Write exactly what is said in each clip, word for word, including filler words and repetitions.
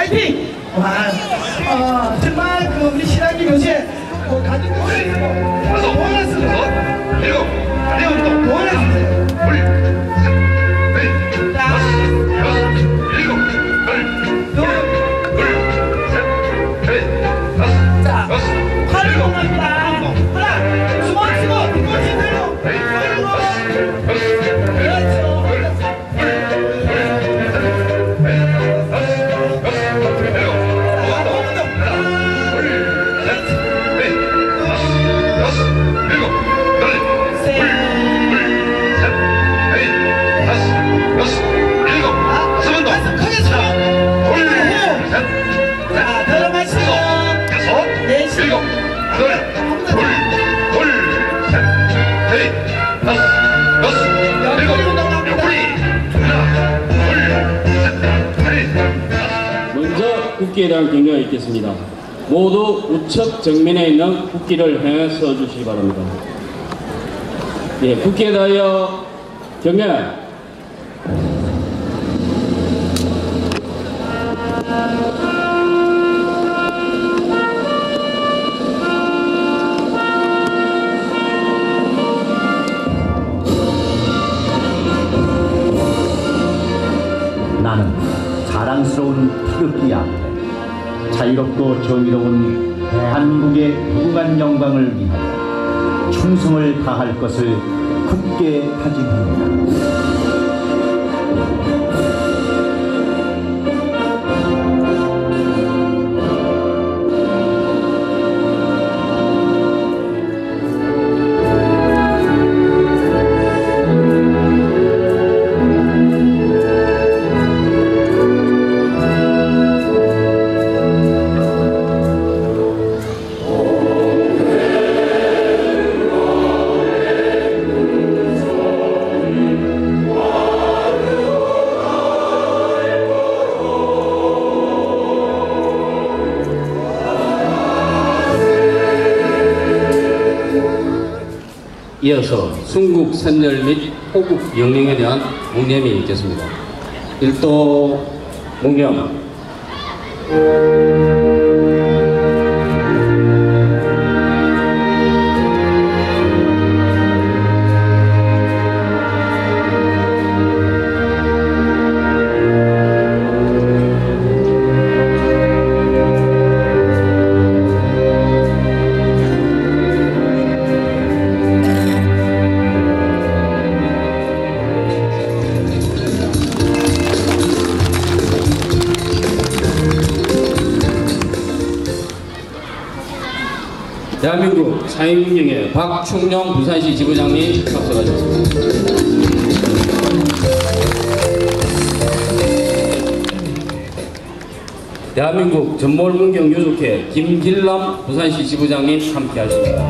캠핑! 와, 어, 정말 그 우리 신학기 교재 뭐 가족들 가서 보냈습니다. 일곱, 다리 운동 보냈습니다. 둘, 셋, 넷, 다섯, 여섯, 일곱, 열, 둘, 둘, 셋, 넷, 다섯, 자, 여섯, 팔을 일곱, 공합니다. 하나, 주먹 치고 뒤꿈치 들고 넷, 걸고 다섯, 여섯, 그렇죠. 먼저 국기에 대한 경례가 있겠습니다. 모두 우측 정면에 있는 국기를 향해 서주시기 바랍니다. 예, 국기에 대하여 경례. 나는 자랑스러운 태극기 앞에 자유롭고 정의로운 대한민국의 무궁한 영광을 위하여 충성을 다할 것을 굳게 다짐합니다. 이어서 순국 선열 및 호국 영령에 대한 묵념이 있겠습니다. 일도 묵념. 대한민국 사회운동의 박충룡 부산시 지부장님 참석하셨습니다. 대한민국 전몰문경 유족회 김길남 부산시 지부장님 함께하십니다.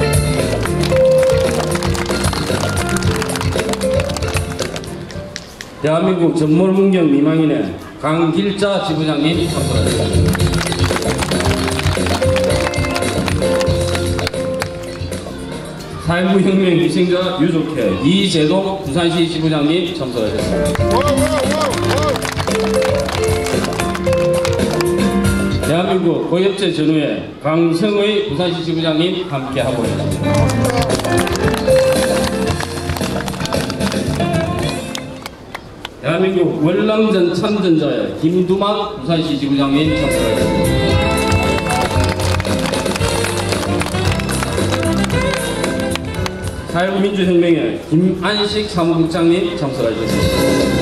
대한민국 전몰문경 미망인회 강길자 지부장님 참석하십니다. 사일구혁명 희생자 유족회 이재동 부산시 지부장님 참석하셨습니다. 대한민국 고엽제 전후회 강성의 부산시 지부장님 함께하고 있습니다. 대한민국 월남전 참전자의 김두만 부산시 지부장님 참석하셨습니다. 사일구 민주혁명의 김안식 사무국장님 참석하셨습니다.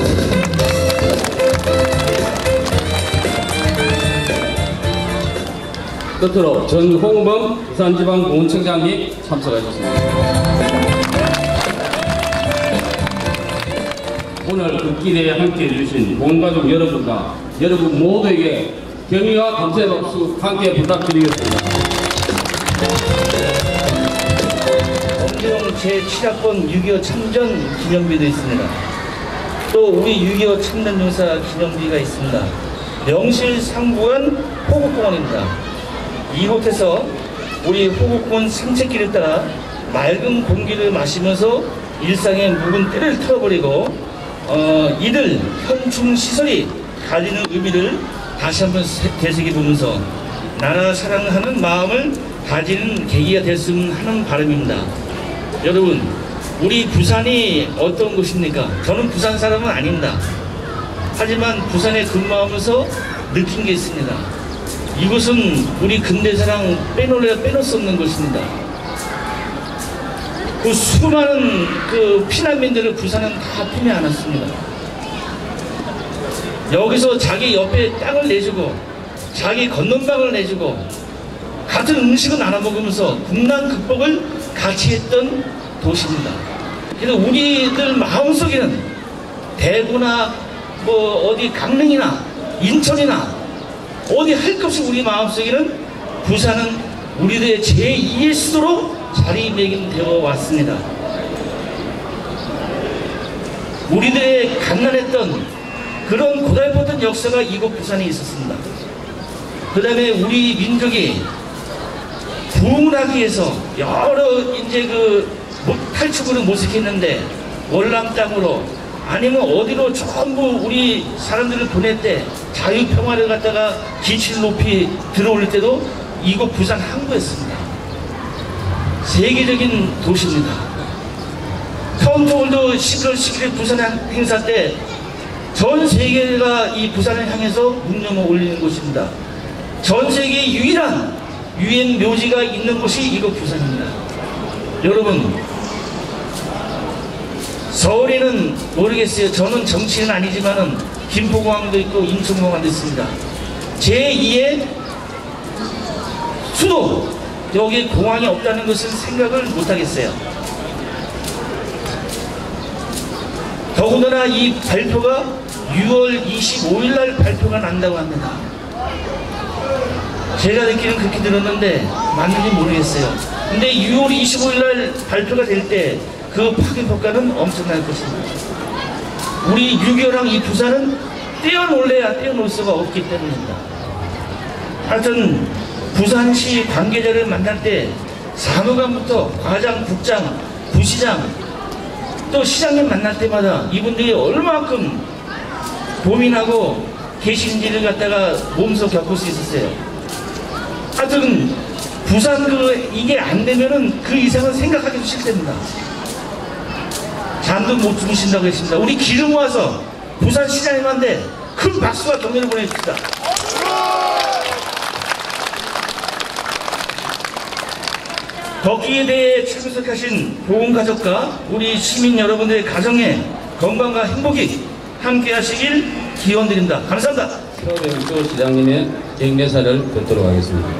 끝으로 전홍범 부산지방공원청장님 참석하셨습니다. 오늘 국기대에 함께해 주신 본가족 여러분과 여러분 모두에게 경의와 감사의 박수 함께 부탁드리겠습니다. 제칠 학번 육이오 참전 기념비도 있습니다. 또 우리 육이오 참전 용사 기념비가 있습니다. 명실상부한 호국공원입니다. 이곳에서 우리 호국공원 산책길을 따라 맑은 공기를 마시면서 일상의 묵은 때를 털어버리고 어, 이들 현충시설이 가지는 의미를 다시 한번 되새겨보면서 나라 사랑하는 마음을 가지는 계기가 됐으면 하는 바람입니다. 여러분, 우리 부산이 어떤 곳입니까? 저는 부산 사람은 아닙니다. 하지만 부산에 근무하면서 느낀 게 있습니다. 이곳은 우리 근대사랑 빼놓으려 빼놓을 수 없는 곳입니다. 그 수많은 그 피난민들을 부산은 다 품에 안았습니다. 여기서 자기 옆에 땅을 내주고 자기 건넌방을 내주고 같은 음식을 나눠 먹으면서 국난 극복을 같이 했던 도시입니다. 그래서 우리들 마음속에는 대구나 뭐 어디 강릉이나 인천이나 어디 할 것 없이 우리 마음속에는 부산은 우리들의 제이의 수도로 자리매김되어 왔습니다. 우리들의 갓난했던 그런 고달팠던 역사가 이곳 부산에 있었습니다. 그 다음에 우리 민족이 부흥을 하기 위해서 여러 이제 그 탈출구를 모색했는데 월남 땅으로 아니면 어디로 전부 우리 사람들을 보낼 때 자유평화를 갖다가 기치를 높이 들어올 때도 이곳 부산 항구였습니다. 세계적인 도시입니다. 카운트홀드 십일월 십일일 부산 행사 때 전 세계가 이 부산을 향해서 문명을 올리는 곳입니다. 전 세계 유일한 유엔 묘지가 있는 곳이 이곳 부산입니다. 여러분, 서울에는 모르겠어요. 저는 정치는 아니지만은 김포공항도 있고 인천공항도 있습니다. 제이의 수도, 여기 공항이 없다는 것은 생각을 못하겠어요. 더군다나 이 발표가 유월 이십오일 날 발표가 난다고 합니다. 제가 듣기는 그렇게 들었는데 맞는지 모르겠어요. 근데 유월 이십오일 날 발표가 될 때 그 파괴 효과는 엄청날 것입니다. 우리 유교랑 이 부산은 떼어놓을래야 떼어놓을 수가 없기 때문입니다. 하여튼 부산시 관계자를 만날 때 사무관부터 과장, 국장, 부시장 또 시장님 만날 때마다 이분들이 얼마만큼 고민하고 계신지를 갖다가 몸소 겪을 수 있었어요. 하여튼 부산 그 이게 안 되면은 그 이상은 생각하기도 싫답니다. 잠도 못 주무신다고 했습니다. 우리 기름 와서 부산 시장님한테 큰 박수와 격려를 보내줍시다. 덕기에 대해 출석하신 보건가족과 우리 시민 여러분들의 가정에 건강과 행복이 함께 하시길 기원드립니다. 감사합니다. 서울대학교 시장님의 경례사를 듣도록 하겠습니다.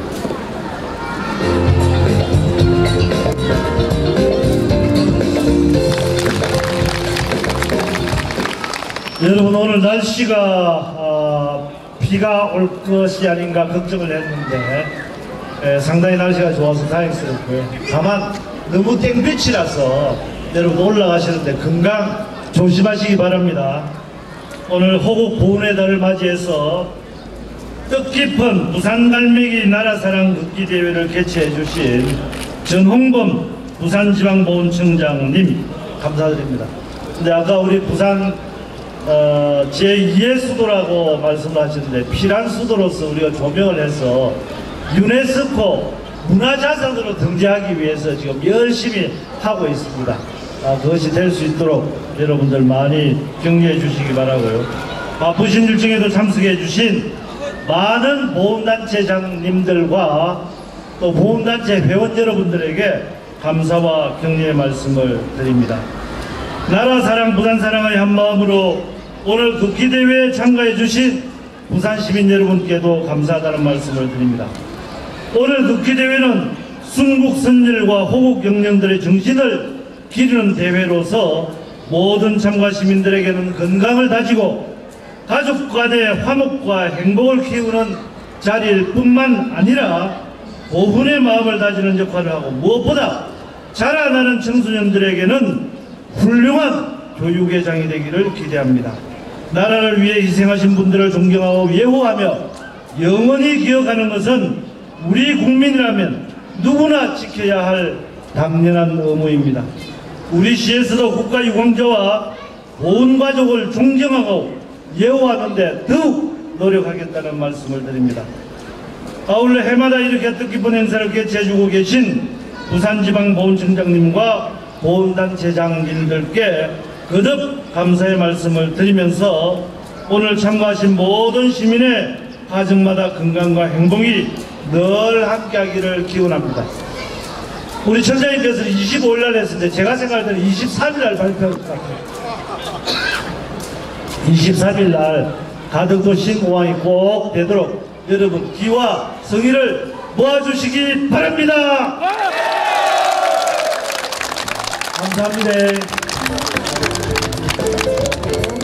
여러분, 오늘 날씨가 어, 비가 올 것이 아닌가 걱정을 했는데 에, 상당히 날씨가 좋아서 다행스럽고요. 다만 너무 땡볕이라서 여러분 올라가시는데 건강 조심하시기 바랍니다. 오늘 호국 보훈의 달을 맞이해서 뜻깊은 부산갈매기 나라사랑 걷기대회를 개최해 주신 전홍범 부산지방보훈청장님 감사드립니다. 근데 아까 우리 부산 어, 제이의 수도라고 말씀을 하셨는데 피란 수도로서 우리가 조명을 해서 유네스코 문화자산으로 등재하기 위해서 지금 열심히 하고 있습니다. 아, 그것이 될 수 있도록 여러분들 많이 격려해 주시기 바라고요. 바쁘신 일정에도 참석해 주신 많은 보훈단체장님들과 또 보훈단체 회원 여러분들에게 감사와 격려의 말씀을 드립니다. 나라사랑 부산사랑의 한마음으로 오늘 걷기대회에 참가해 주신 부산시민 여러분께도 감사하다는 말씀을 드립니다. 오늘 걷기대회는 순국선열과 호국영령들의 정신을 기르는 대회로서 모든 참가 시민들에게는 건강을 다지고 가족 간의 화목과 행복을 키우는 자리일 뿐만 아니라 보훈의 마음을 다지는 역할을 하고 무엇보다 자라나는 청소년들에게는 훌륭한 교육의 장이 되기를 기대합니다. 나라를 위해 희생하신 분들을 존경하고 예우하며 영원히 기억하는 것은 우리 국민이라면 누구나 지켜야 할 당연한 의무입니다. 우리 시에서도 국가유공자와 보훈가족을 존경하고 예우하는데 더욱 노력하겠다는 말씀을 드립니다. 아울러 해마다 이렇게 뜻깊은 행사를 개최해주고 계신 부산지방보훈청장님과 보훈단체장님들께 거듭 감사의 말씀을 드리면서 오늘 참가하신 모든 시민의 가정마다 건강과 행복이 늘 함께하기를 기원합니다. 우리 청장님께서 이십오일 날 했는데 제가 생각할 때는 이십삼일 날 발표할 것 같아요. 이십삼일 날 가덕도심 오왕이 꼭 되도록 여러분 기와 성의를 모아주시기 바랍니다. 감사합니다.